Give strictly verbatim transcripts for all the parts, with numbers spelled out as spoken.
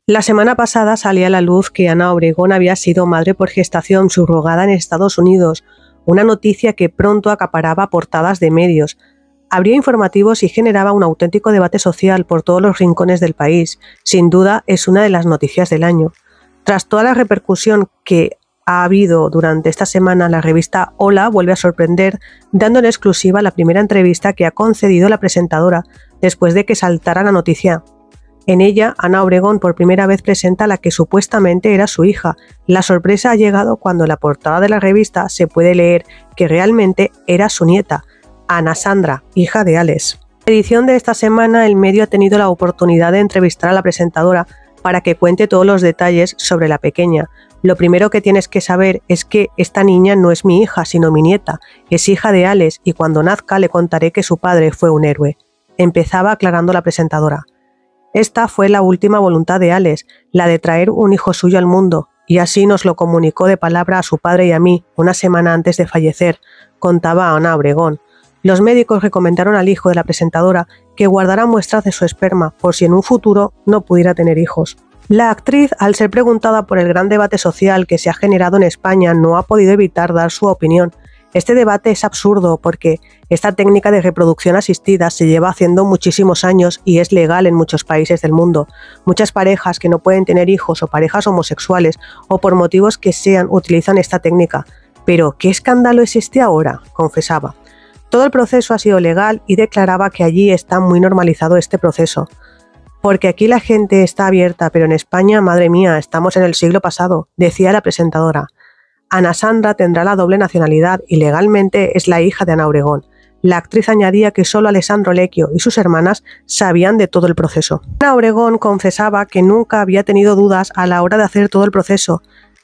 La semana pasada salía a la luz que Ana Obregón había sido madre por gestación subrogada en Estados Unidos, una noticia que pronto acaparaba portadas de medios, abría informativos y generaba un auténtico debate social por todos los rincones del país. Sin duda es una de las noticias del año. Tras toda la repercusión que ha habido durante esta semana, la revista Hola vuelve a sorprender, dando en exclusiva la primera entrevista que ha concedido la presentadora después de que saltara la noticia. En ella, Ana Obregón por primera vez presenta a la que supuestamente era su hija. La sorpresa ha llegado cuando en la portada de la revista se puede leer que realmente era su nieta, Ana Sandra, hija de Alex. En la edición de esta semana, el medio ha tenido la oportunidad de entrevistar a la presentadora para que cuente todos los detalles sobre la pequeña. Lo primero que tienes que saber es que esta niña no es mi hija, sino mi nieta. Es hija de Alex y cuando nazca le contaré que su padre fue un héroe. Empezaba aclarando la presentadora. Esta fue la última voluntad de Alex, la de traer un hijo suyo al mundo, y así nos lo comunicó de palabra a su padre y a mí una semana antes de fallecer, contaba Ana Obregón. Los médicos recomendaron al hijo de la presentadora que guardara muestras de su esperma por si en un futuro no pudiera tener hijos. La actriz, al ser preguntada por el gran debate social que se ha generado en España, no ha podido evitar dar su opinión. Este debate es absurdo porque esta técnica de reproducción asistida se lleva haciendo muchísimos años y es legal en muchos países del mundo. Muchas parejas que no pueden tener hijos o parejas homosexuales o por motivos que sean utilizan esta técnica. Pero ¿qué escándalo es este ahora?, confesaba. Todo el proceso ha sido legal y declaraba que allí está muy normalizado este proceso. Porque aquí la gente está abierta, pero en España, madre mía, estamos en el siglo pasado, decía la presentadora. Ana Sandra tendrá la doble nacionalidad y legalmente es la hija de Ana Obregón. La actriz añadía que solo Alessandro Lecchio y sus hermanas sabían de todo el proceso. Ana Obregón confesaba que nunca había tenido dudas a la hora de hacer todo el proceso.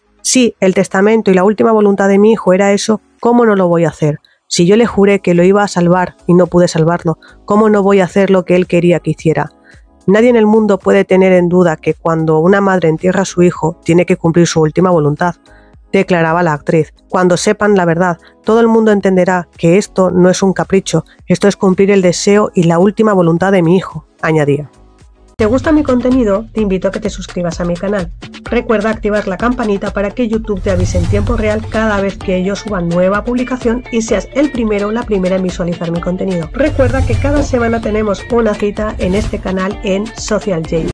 Si el testamento y la última voluntad de mi hijo era eso, ¿cómo no lo voy a hacer? Si yo le juré que lo iba a salvar y no pude salvarlo, ¿cómo no voy a hacer lo que él quería que hiciera? Nadie en el mundo puede tener en duda que cuando una madre entierra a su hijo, tiene que cumplir su última voluntad, declaraba la actriz. Cuando sepan la verdad, todo el mundo entenderá que esto no es un capricho, esto es cumplir el deseo y la última voluntad de mi hijo, añadía. Si te gusta mi contenido, te invito a que te suscribas a mi canal. Recuerda activar la campanita para que YouTube te avise en tiempo real cada vez que yo suba nueva publicación y seas el primero o la primera en visualizar mi contenido. Recuerda que cada semana tenemos una cita en este canal en Social J.